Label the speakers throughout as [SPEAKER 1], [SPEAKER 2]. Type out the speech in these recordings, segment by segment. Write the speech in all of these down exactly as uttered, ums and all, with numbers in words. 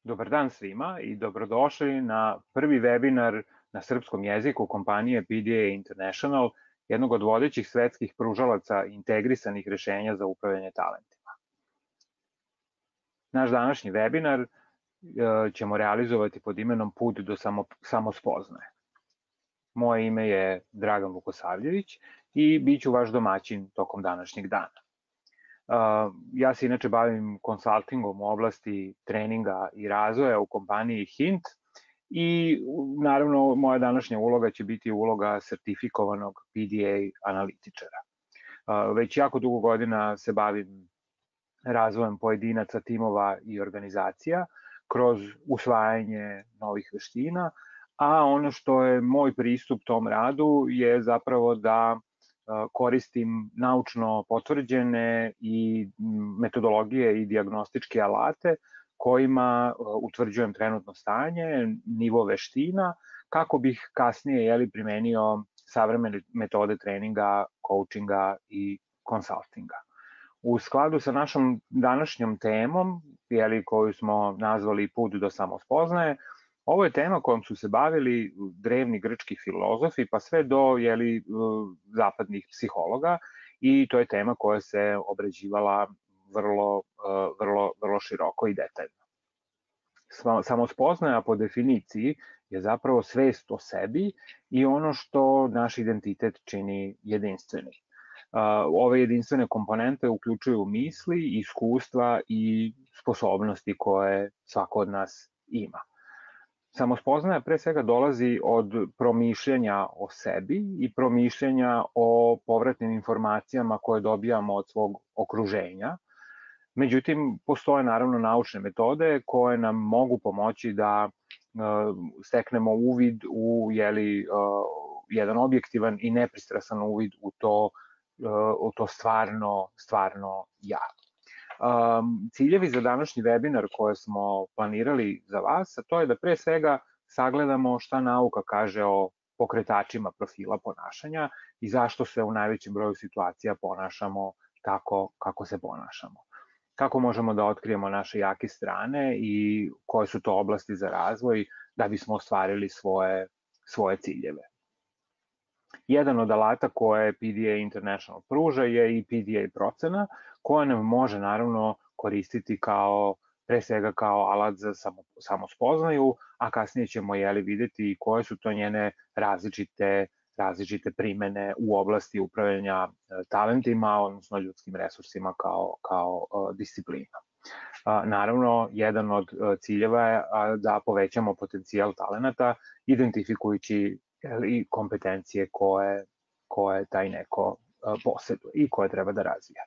[SPEAKER 1] Dobar dan svima i dobrodošli na prvi webinar na srpskom jeziku kompanije P D A International, jednog od vodećih svetskih pružalaca integrisanih rešenja za upravljanje talentima. Naš današnji webinar ćemo realizovati pod imenom Put do samospoznaje. Moje ime je Dragan Vukosavljević i bit ću vaš domaćin tokom današnjeg dana. Ja se inače bavim konsultingom u oblasti treninga i razvoja u kompaniji Hint i naravno moja današnja uloga će biti uloga sertifikovanog P D A analitičara. Već jako dugo godina se bavim razvojem pojedinaca, timova i organizacija kroz usvajanje novih veština, a ono što je moj pristup tom radu je zapravo da koristim naučno potvrđene i metodologije i dijagnostičke alate kojima utvrđujem trenutno stanje, nivo veština, kako bih kasnije jeli, primenio savremene metode treninga, coachinga i konsultinga. U skladu sa našom današnjom temom, jeli, koju smo nazvali Put do samospoznaje, ovo je tema kojom su se bavili drevni grčki filozofi pa sve do jeli, zapadnih psihologa i to je tema koja se obrađivala vrlo, vrlo, vrlo široko i detaljno. Samospoznaja po definiciji je zapravo svest o sebi i ono što naš identitet čini jedinstveni. Ove jedinstvene komponente uključuju misli, iskustva i sposobnosti koje svako od nas ima. Samospoznaja pre svega dolazi od promišljanja o sebi i promišljanja o povratnim informacijama koje dobijamo od svog okruženja. Međutim, postoje naravno naučne metode koje nam mogu pomoći da steknemo uvid u jeli, jedan objektivan i nepristrasan uvid u to, u to stvarno, stvarno ja. Um, ciljevi za današnji webinar koje smo planirali za vas, a to je da pre svega sagledamo šta nauka kaže o pokretačima profila ponašanja i zašto se u najvećem broju situacija ponašamo tako kako se ponašamo. Kako možemo da otkrijemo naše jake strane i koje su to oblasti za razvoj da bismo ostvarili svoje, svoje ciljeve. Jedan od alata koje P D A International pruža je i P D A procena, koja nam može naravno koristiti kao, pre svega kao alat za samo, samospoznaju, a kasnije ćemo jeli, videti koje su to njene različite, različite primene u oblasti upravljanja talentima, odnosno ljudskim resursima kao, kao disciplina. Naravno, jedan od ciljeva je da povećamo potencijal talenata, identifikujući i kompetencije koje, koje taj neko posjeduje i koje treba da razvija.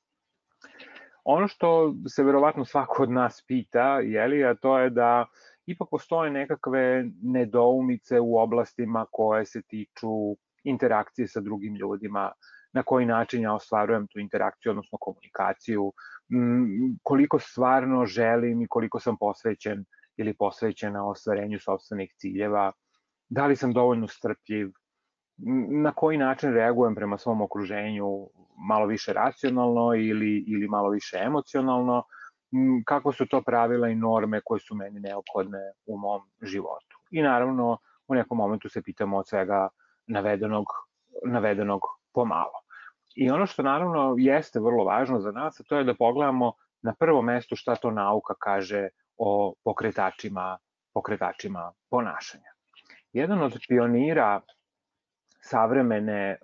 [SPEAKER 1] Ono što se verovatno svako od nas pita, jeli, a to je da ipak postoje nekakve nedoumice u oblastima koje se tiču interakcije sa drugim ljudima, na koji način ja ostvarujem tu interakciju, odnosno komunikaciju, koliko stvarno želim i koliko sam posvećen ili posvećena ostvarenju sopstvenih ciljeva, da li sam dovoljno strpljiv, na koji način reagujem prema svom okruženju, malo više racionalno ili, ili malo više emocionalno, kako su to pravila i norme koje su meni neophodne u mom životu. I naravno, u nekom momentu se pitamo od svega navedenog, navedenog pomalo. I ono što naravno jeste vrlo važno za nas, to je da pogledamo na prvo mesto šta to nauka kaže o pokretačima, pokretačima ponašanja. Jedan od pionira savremene,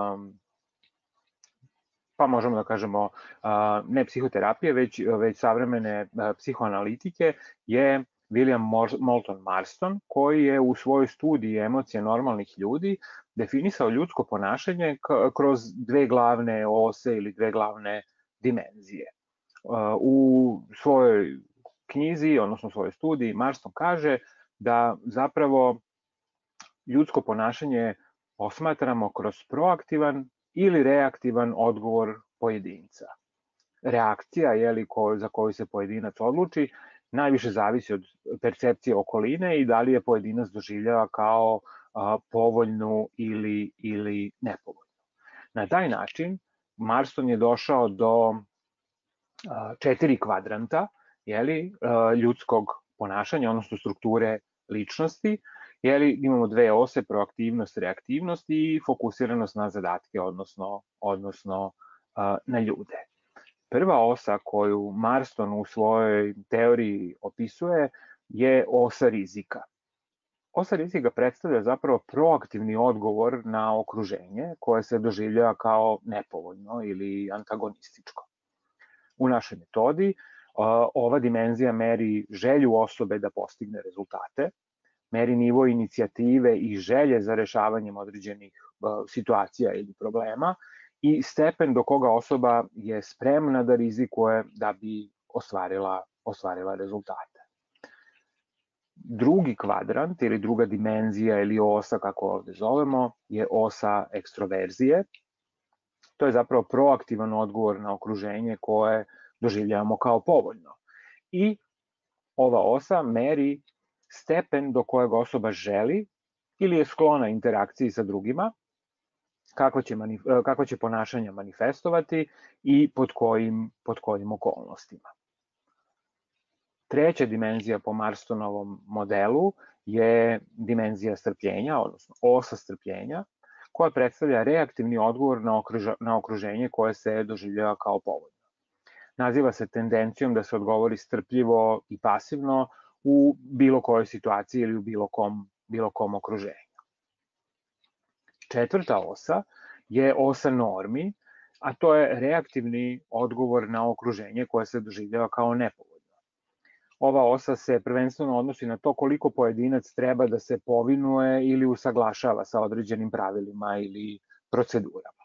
[SPEAKER 1] pa možemo da kažemo, ne psihoterapije, već, već savremene psihoanalitike je William Moulton Marston, koji je u svojoj studiji emocije normalnih ljudi definisao ljudsko ponašanje kroz dve glavne ose ili dve glavne dimenzije. U svojoj knjizi, odnosno svojoj studiji, Marston kaže da zapravo ljudsko ponašanje posmatramo kroz proaktivan ili reaktivan odgovor pojedinca. Reakcija, jeli, ko, za koju se pojedinac odluči, najviše zavisi od percepcije okoline i da li je pojedinac doživljava kao a, povoljnu ili, ili nepovoljnu. Na taj način Marston je došao do a, četiri kvadranta jeli, a, ljudskog ponašanja, odnosno strukture ličnosti, jer imamo dve ose, proaktivnost, reaktivnost i fokusiranost na zadatke, odnosno, odnosno na ljude. Prva osa koju Marston u svojoj teoriji opisuje je osa rizika. Osa rizika predstavlja zapravo proaktivni odgovor na okruženje koje se doživljava kao nepovoljno ili antagonističko. U našoj metodi ova dimenzija meri želju osobe da postigne rezultate, meri nivo inicijative i želje za rešavanjem određenih situacija ili problema i stepen do koga osoba je spremna da rizikuje da bi ostvarila, ostvarila rezultate. Drugi kvadrant ili druga dimenzija ili osa, kako ovde zovemo, je osa ekstroverzije. To je zapravo proaktivan odgovor na okruženje koje doživljavamo kao povoljno. I ova osa meri stepen do kojeg osoba želi ili je sklona interakciji sa drugima, kako će, kako će ponašanja manifestovati i pod kojim, pod kojim okolnostima. Treća dimenzija po Marstonovom modelu je dimenzija strpljenja, odnosno osa strpljenja, koja predstavlja reaktivni odgovor na, okruž, na okruženje koje se doživljava kao povoljno. Naziva se tendencijom da se odgovori strpljivo i pasivno u bilo kojoj situaciji ili u bilo kom, bilo kom okruženju. Četvrta osa je osa normi, a to je reaktivni odgovor na okruženje koje se doživljava kao nepovoljno. Ova osa se prvenstveno odnosi na to koliko pojedinac treba da se povinuje ili usaglašava sa određenim pravilima ili procedurama.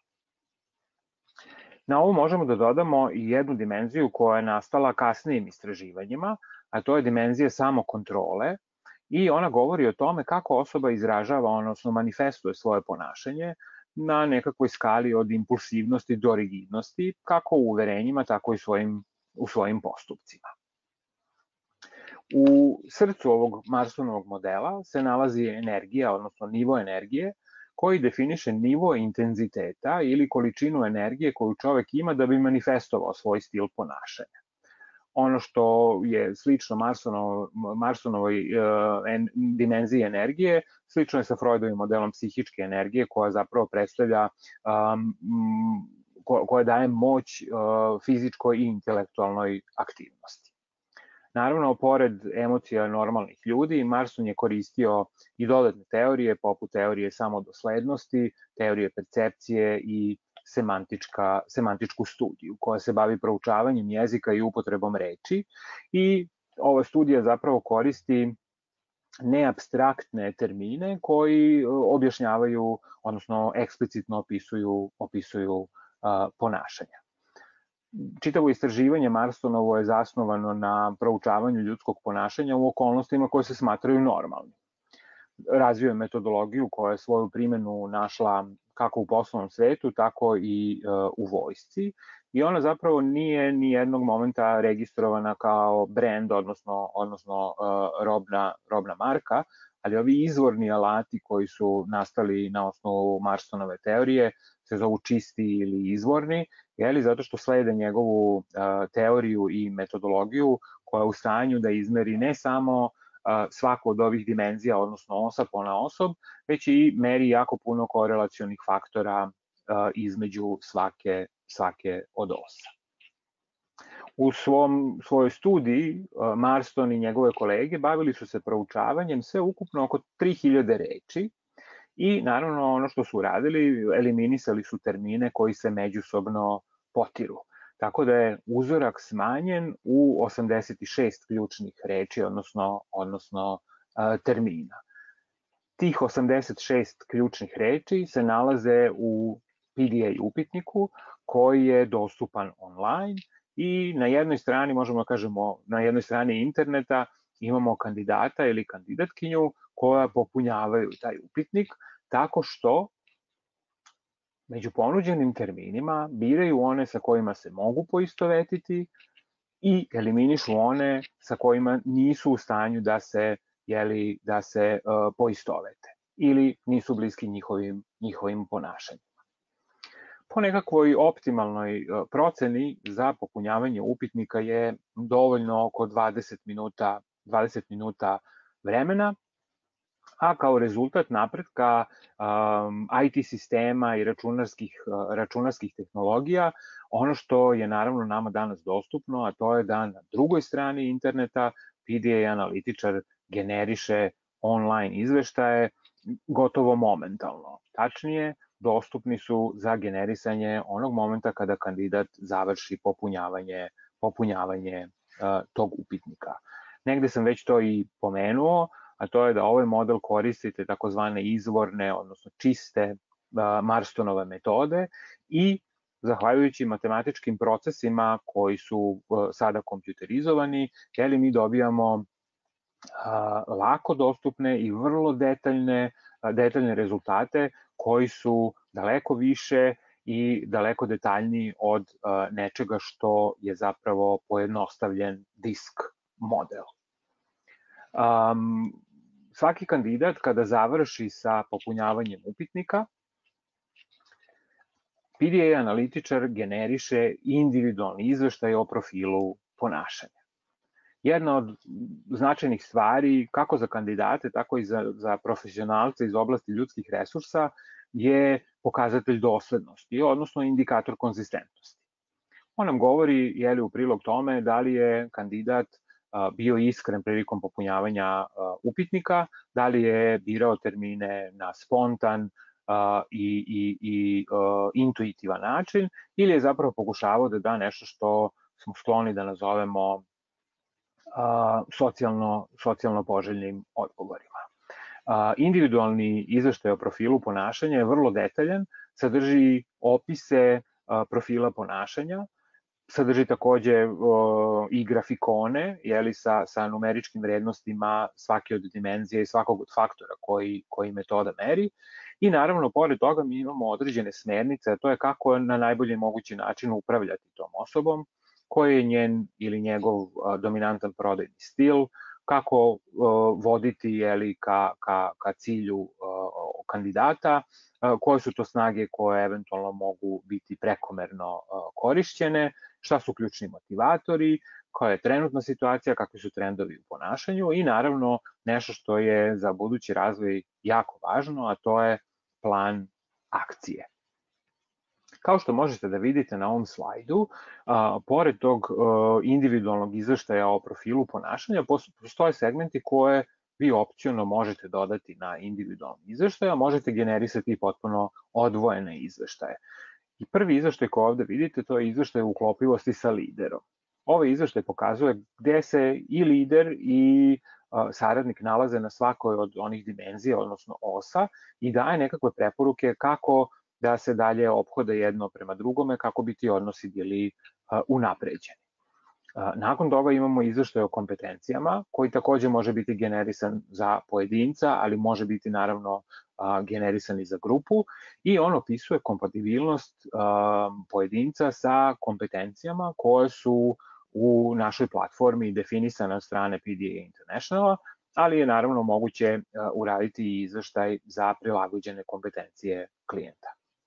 [SPEAKER 1] Na ovo možemo da dodamo i jednu dimenziju koja je nastala kasnijim istraživanjima, a to je dimenzija samokontrole i ona govori o tome kako osoba izražava, odnosno manifestuje svoje ponašanje na nekakvoj skali od impulsivnosti do rigidnosti, kako u uverenjima, tako i svojim, u svojim postupcima. U srcu ovog Marstonovog modela se nalazi energija, odnosno nivo energije, koji definiše nivo intenziteta ili količinu energije koju čovek ima da bi manifestovao svoj stil ponašanja. Ono što je slično Marstonovoj, Marstonovoj uh, dimenziji energije, slično je sa Freudovim modelom psihičke energije, koja zapravo predstavlja, um, ko, koja daje moć uh, fizičkoj i intelektualnoj aktivnosti. Naravno, pored emocija normalnih ljudi, Marston je koristio i dodatne teorije, poput teorije samodoslednosti, teorije percepcije i semantička, semantičku studiju, koja se bavi proučavanjem jezika i upotrebom reči. I ova studija zapravo koristi neapstraktne termine koji objašnjavaju, odnosno eksplicitno opisuju, opisuju uh, ponašanja. Čitavo istraživanje Marstonovo je zasnovano na proučavanju ljudskog ponašanja u okolnostima koje se smatraju normalnim. Razvio je metodologiju koja je svoju primenu našla kako u poslovnom svetu, tako i uh, u vojsci. I ona zapravo nije ni jednog momenta registrovana kao brand, odnosno, odnosno uh, robna, robna marka, ali ovi izvorni alati koji su nastali na osnovu Marstonove teorije se zovu čisti ili izvorni, jeli, zato što slede njegovu uh, teoriju i metodologiju koja je u stanju da izmeri ne samo uh, svaku od ovih dimenzija, odnosno osa ponaosob, već i meri jako puno korelacionih faktora uh, između svake, svake od osa. U svom, svojoj studiji uh, Marston i njegove kolege bavili su se proučavanjem sve ukupno oko tri hiljade reči i naravno ono što su radili, eliminisali su termine koji se međusobno potiru. Tako da je uzorak smanjen u osamdeset šest ključnih reči, odnosno, odnosno uh, termina. Tih osamdeset šest ključnih reči se nalaze u P D A upitniku koji je dostupan online i na jednoj strani, možemo da kažemo, na jednoj strani interneta imamo kandidata ili kandidatkinju koja popunjavaju taj upitnik tako što među ponuđenim terminima biraju one sa kojima se mogu poistovetiti i eliminišu one sa kojima nisu u stanju da se, jeli, da se uh, poistovete ili nisu bliski njihovim, njihovim ponašanjima. Po nekakvoj optimalnoj proceni za popunjavanje upitnika je dovoljno oko dvadeset minuta dvadeset minuta vremena, a kao rezultat napretka um, I T sistema i računarskih, uh, računarskih tehnologija, ono što je naravno nama danas dostupno, a to je da na drugoj strani interneta P D A analitičar generiše online izveštaje gotovo momentalno. Tačnije, dostupni su za generisanje onog momenta kada kandidat završi popunjavanje, popunjavanje uh, tog upitnika. Negde sam već to i pomenuo, a to je da ovaj model koristite takozvane izvorne, odnosno čiste Marstonove metode i zahvaljujući matematičkim procesima koji su sada kompjuterizovani, jeli mi dobijamo lako dostupne i vrlo detaljne, detaljne rezultate koji su daleko više i daleko detaljniji od nečega što je zapravo pojednostavljen disk model. Um, svaki kandidat kada završi sa popunjavanjem upitnika, P D A analitičar generiše individualni izveštaj o profilu ponašanja. Jedna od značajnih stvari, kako za kandidate, tako i za, za profesionalce iz oblasti ljudskih resursa, je pokazatelj doslednosti, odnosno indikator konzistentnosti. On nam govori, je li u prilog tome, da li je kandidat bio iskren prilikom popunjavanja upitnika, da li je birao termine na spontan i, i, i intuitivan način, ili je zapravo pokušavao da da nešto što smo skloni da nazovemo socijalno, socijalno poželjnim odgovorima. Individualni izveštaj o profilu ponašanja je vrlo detaljan, sadrži opise profila ponašanja, sadrži takođe o, i grafikone, jeli, sa, sa numeričkim vrednostima svake od dimenzija i svakog od faktora koji, koji metoda meri. I naravno, pored toga mi imamo određene smernice, a to je kako na najbolji mogući način upravljati tom osobom, koji je njen ili njegov a, dominantan prodajni stil, kako a, voditi, jeli, ka, ka, ka cilju a, kandidata, a, koje su to snage koje eventualno mogu biti prekomerno a, korišćene, šta su ključni motivatori, koja je trenutna situacija, kakvi su trendovi u ponašanju i naravno nešto što je za budući razvoj jako važno, a to je plan akcije. Kao što možete da vidite na ovom slajdu, a, pored tog a, individualnog izveštaja o profilu ponašanja, postoje segmenti koje vi opciono možete dodati na individualni izveštaj, a možete generisati potpuno odvojene izveštaje. I prvi izveštaj koji ovde vidite, to je izveštaj uklopivosti sa liderom. Ovaj izveštaj pokazuje gde se i lider i saradnik nalaze na svakoj od onih dimenzija, odnosno osa, i daje nekakve preporuke kako da se dalje ophode jedno prema drugome, kako bi ti odnosi bili unapređeni. Nakon toga imamo izveštaj o kompetencijama, koji takođe može biti generisan za pojedinca, ali može biti naravno generisan i za grupu, i on opisuje kompatibilnost pojedinca sa kompetencijama koje su u našoj platformi definisane od strane P D A Internationala, ali je naravno moguće uraditi i izveštaj za prilagođene kompetencije klijenta.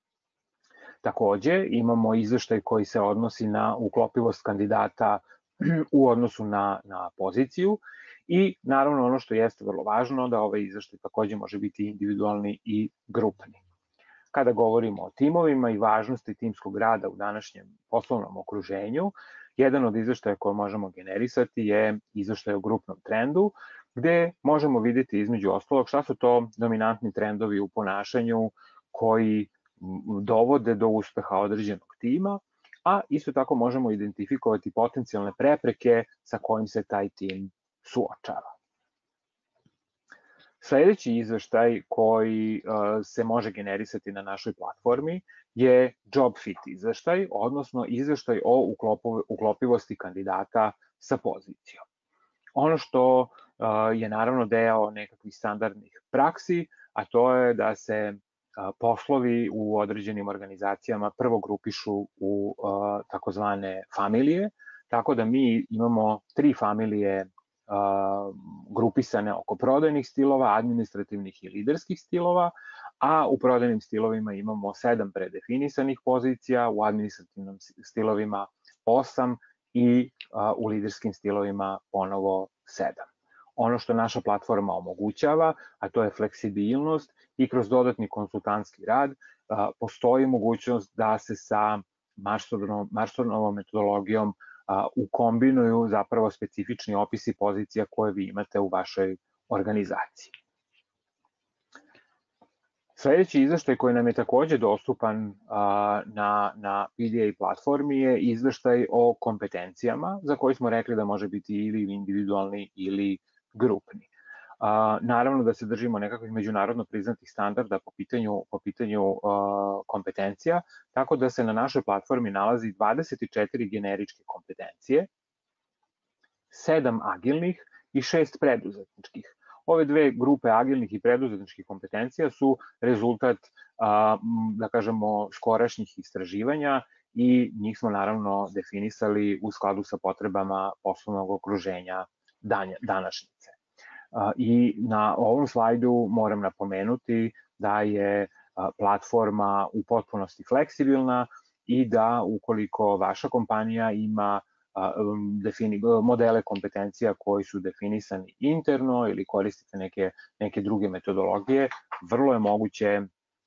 [SPEAKER 1] Takođe, imamo izveštaj koji se odnosi na uklopivost kandidata u odnosu na, na poziciju i naravno ono što jeste vrlo važno, da ovaj izveštaj takođe može biti individualni i grupni. Kada govorimo o timovima i važnosti timskog rada u današnjem poslovnom okruženju, jedan od izveštaja koje možemo generisati je izveštaj o grupnom trendu, gde možemo videti između ostalog šta su to dominantni trendovi u ponašanju koji dovode do uspeha određenog tima, a isto tako možemo identifikovati potencijalne prepreke sa kojim se taj tim suočava. Sledeći izveštaj koji se može generisati na našoj platformi je Job Fit izveštaj, odnosno izveštaj o uklopivosti kandidata sa pozicijom. Ono što je naravno deo nekakvih standardnih praksi, a to je da se poslovi u određenim organizacijama prvo grupišu u takozvane familije, tako da mi imamo tri familije grupisane oko prodajnih stilova, administrativnih i liderskih stilova, a u prodajnim stilovima imamo sedam predefinisanih pozicija, u administrativnim stilovima osam i u liderskim stilovima ponovo sedam. ono što naša platforma omogućava, a to je fleksibilnost i kroz dodatni konsultantski rad postoji mogućnost da se sa Marstornovom metodologijom ukombinuju zapravo specifični opisi pozicija koje vi imate u vašoj organizaciji. Sledeći izveštaj koji nam je takođe dostupan na, na P D A platformi je izveštaj o kompetencijama, za koji smo rekli da može biti ili individualni ili grupni. A, naravno da se držimo nekakvih međunarodno priznatih standarda po pitanju, po pitanju a, kompetencija, tako da se na našoj platformi nalazi dvadeset četiri generičke kompetencije, sedam agilnih i šest preduzetničkih. Ove dve grupe agilnih i preduzetničkih kompetencija su rezultat, a, da kažemo, skorašnjih istraživanja i njih smo naravno definisali u skladu sa potrebama poslovnog okruženja današnjice. I na ovom slajdu moram napomenuti da je platforma u potpunosti fleksibilna i da ukoliko vaša kompanija ima modele kompetencija koji su definisani interno ili koristite neke, neke druge metodologije, vrlo je moguće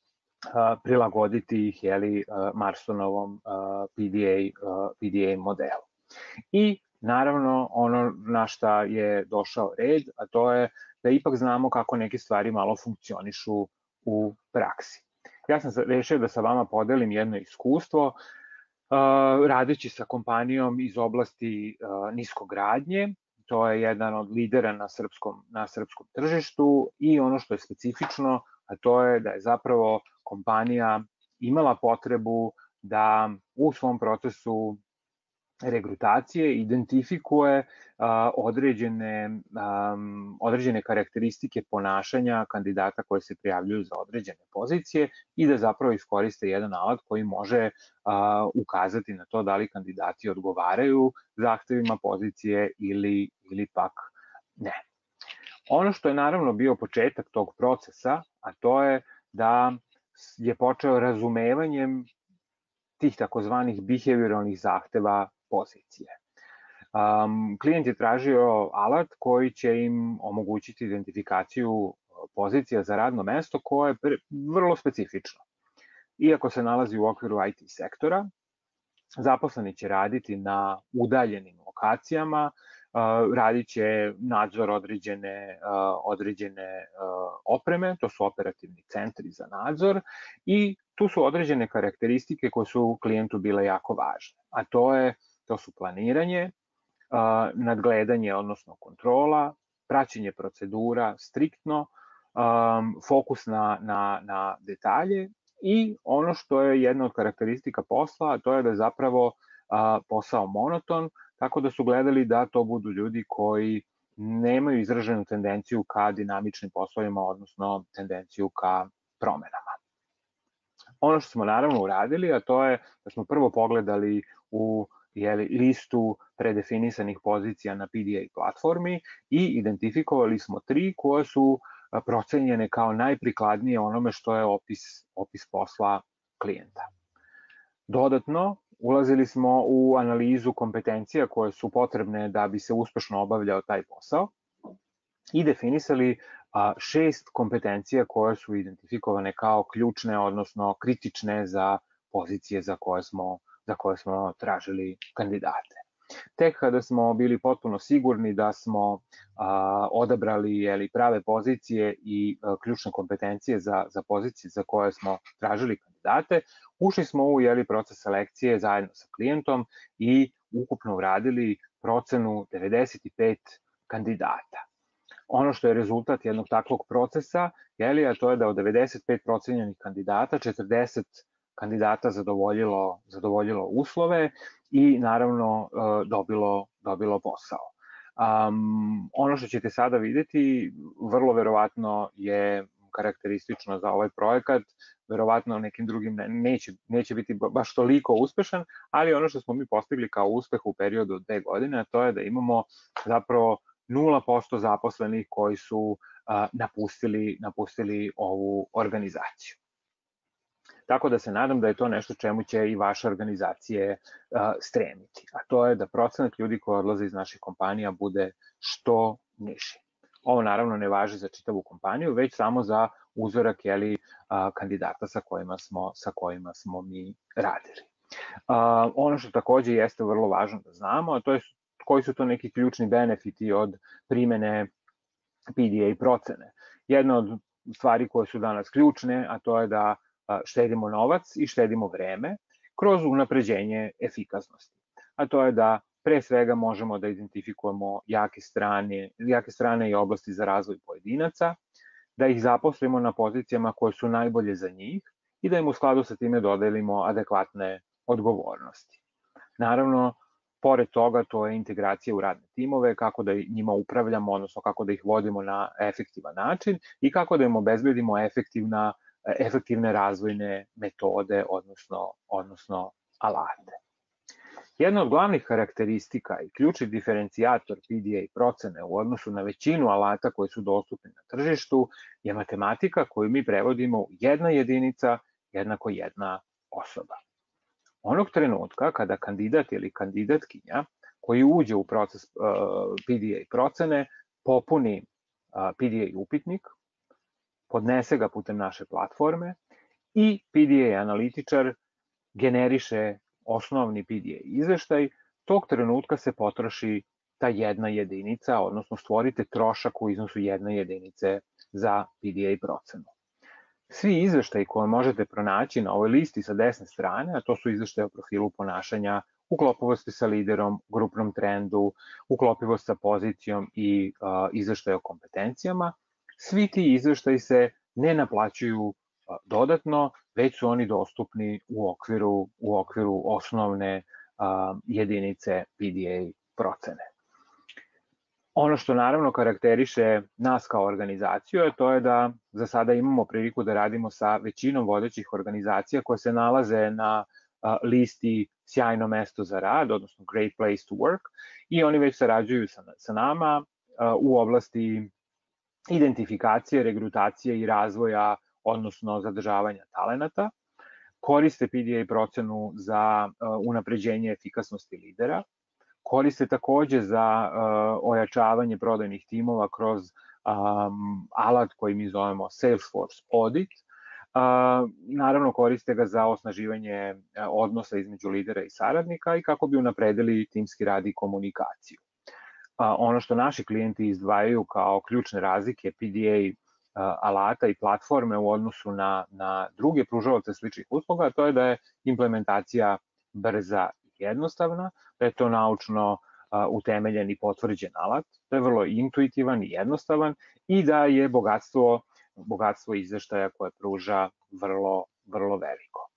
[SPEAKER 1] prilagoditi ih jeli, Marstonovom P D A, P D A modelu. I naravno, ono na šta je došao red, a to je da ipak znamo kako neke stvari malo funkcionišu u praksi. Ja sam rešio da sa vama podelim jedno iskustvo, radeći sa kompanijom iz oblasti niskogradnje. To je jedan od lidera na srpskom, na srpskom tržištu i ono što je specifično, a to je da je zapravo kompanija imala potrebu da u svom procesu regrutacije identifikuje a, određene, a, određene karakteristike ponašanja kandidata koji se prijavljuju za određene pozicije i da zapravo iskoriste jedan alat koji može a, ukazati na to da li kandidati odgovaraju zahtevima pozicije ili, ili pak ne. Ono što je naravno bio početak tog procesa, a to je da je počeo razumevanjem tih takozvanih behavioralnih zahteva pozicije. Um, klijent je tražio alat koji će im omogućiti identifikaciju pozicija za radno mesto koje je vrlo specifično. Iako se nalazi u okviru I T sektora, zaposleni će raditi na udaljenim lokacijama, uh, radit će nadzor određene, uh, određene uh, opreme, to su operativni centri za nadzor i tu su određene karakteristike koje su klijentu bile jako važne, a to je To su planiranje, nadgledanje, odnosno kontrola, praćenje procedura striktno, fokus na, na, na detalje i ono što je jedna od karakteristika posla, a to je da je zapravo posao monoton, tako da su gledali da to budu ljudi koji nemaju izraženu tendenciju ka dinamičnim poslovima, odnosno tendenciju ka promenama. Ono što smo naravno uradili, a to je da smo prvo pogledali u jeli, listu predefinisanih pozicija na P D A platformi i identifikovali smo tri koje su procenjene kao najprikladnije onome što je opis, opis posla klijenta. Dodatno, ulazili smo u analizu kompetencija koje su potrebne da bi se uspešno obavljao taj posao i definisali šest kompetencija koje su identifikovane kao ključne, odnosno kritične za pozicije za koje smo za koje smo tražili kandidate. Tek kada smo bili potpuno sigurni da smo a, odabrali jeli, prave pozicije i a, ključne kompetencije za, za pozicije za koje smo tražili kandidate, ušli smo u jeli, proces selekcije zajedno sa klijentom i ukupno uradili procenu devedeset pet kandidata. Ono što je rezultat jednog takvog procesa, jeli, a to je da od devedeset pet procenjenih kandidata, četrdeset kandidata zadovoljilo, zadovoljilo uslove i naravno dobilo, dobilo posao. Um, ono što ćete sada videti, vrlo verovatno je karakteristično za ovaj projekat, verovatno nekim drugim neće, neće biti baš toliko uspešan, ali ono što smo mi postigli kao uspeh u periodu od dve godine, to je da imamo zapravo nula posto zaposlenih koji su uh, napustili, napustili ovu organizaciju. Tako da se nadam da je to nešto čemu će i vaše organizacije uh, stremiti, a to je da procenat ljudi koji odlaze iz naših kompanija bude što niži. Ovo naravno ne važi za čitavu kompaniju, već samo za uzorak jeli, kandidata sa kojima smo, sa kojima smo mi radili. Ono što takođe jeste vrlo važno da znamo, a to je koji su to neki ključni benefiti od primene P D A procene. Jedna od stvari koje su danas ključne, a to je da štedimo novac i štedimo vreme kroz unapređenje efikasnosti. A to je da pre svega možemo da identifikujemo jake strane, jake strane i oblasti za razvoj pojedinaca, da ih zaposlimo na pozicijama koje su najbolje za njih i da im u skladu sa time dodelimo adekvatne odgovornosti. Naravno, pored toga, to je integracija u radne timove, kako da njima upravljamo, odnosno kako da ih vodimo na efektivan način i kako da im obezbedimo efektivna, efektivne razvojne metode, odnosno, odnosno alate. Jedna od glavnih karakteristika i ključni diferencijator P D A procene u odnosu na većinu alata koji su dostupni na tržištu je matematika koju mi prevodimo u jedna jedinica jednako jedna osoba. Onog trenutka kada kandidat ili kandidatkinja koji uđe u proces P D A procene popuni P D A upitnik, podnese ga putem naše platforme i P D A analitičar generiše osnovni P D A izveštaj, tog trenutka se potroši ta jedna jedinica, odnosno stvorite trošak u iznosu jedne jedinice za P D A procenu. Svi izveštaji koje možete pronaći na ovoj listi sa desne strane, a to su izveštaje o profilu ponašanja, uklopivosti sa liderom, grupnom trendu, uklopivost sa pozicijom i uh, izveštaje o kompetencijama, svi ti izveštaji se ne naplaćuju uh, dodatno, već su oni dostupni u okviru, u okviru osnovne uh, jedinice P D A procene. Ono što naravno karakteriše nas kao organizaciju je to je da za sada imamo priliku da radimo sa većinom vodećih organizacija koje se nalaze na listi sjajno mesto za rad, odnosno Great Place to Work, i oni već sarađuju sa, sa nama u oblasti identifikacije, regrutacije i razvoja, odnosno zadržavanja talenata. Koriste P D A procenu za unapređenje efikasnosti lidera, koriste takođe za uh, ojačavanje prodajnih timova kroz um, alat koji mi zovemo Salesforce Audit. Uh, naravno, koriste ga za osnaživanje uh, odnosa između lidera i saradnika i kako bi unapredili timski rad i komunikaciju. Uh, ono što naši klijenti izdvajaju kao ključne razlike P D A uh, alata i platforme u odnosu na, na druge pružaoce sličnih usluga, to je da je implementacija brza i jednostavna, da je to naučno uh, utemeljen i potvrđen alat, da je vrlo intuitivan i jednostavan i da je bogatstvo, bogatstvo izveštaja koje pruža vrlo, vrlo veliko.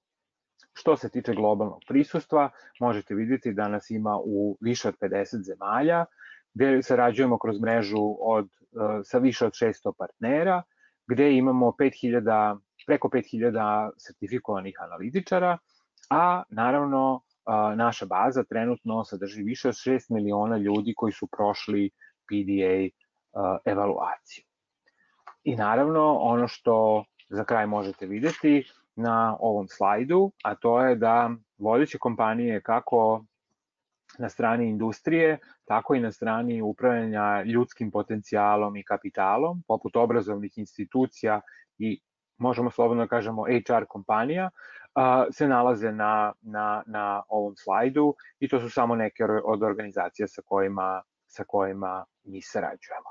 [SPEAKER 1] Što se tiče globalnog prisustva, možete vidjeti da nas ima u više od pedeset zemalja, gde sarađujemo kroz mrežu od, uh, sa više od šesto partnera, gde imamo pet hiljada, preko pet hiljada sertifikovanih analitičara, a naravno naša baza trenutno sadrži više od šest miliona ljudi koji su prošli P D A evaluaciju. I naravno, ono što za kraj možete videti na ovom slajdu, a to je da vodeće kompanije kako na strani industrije, tako i na strani upravljanja ljudskim potencijalom i kapitalom, poput obrazovnih institucija i možemo slobodno da kažemo H R kompanija, se nalaze na, na, na ovom slajdu i to su samo neke od organizacija sa kojima, sa kojima mi sarađujemo.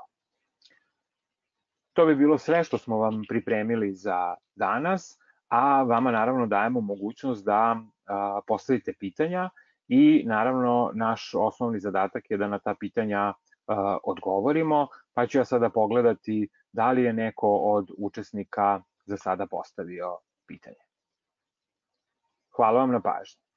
[SPEAKER 1] To bi bilo sve što smo vam pripremili za danas, a vama naravno dajemo mogućnost da a, postavite pitanja i naravno naš osnovni zadatak je da na ta pitanja a, odgovorimo, pa ću ja sada pogledati da li je neko od učesnika za sada postavio pitanje. Hvala vam na pažnji.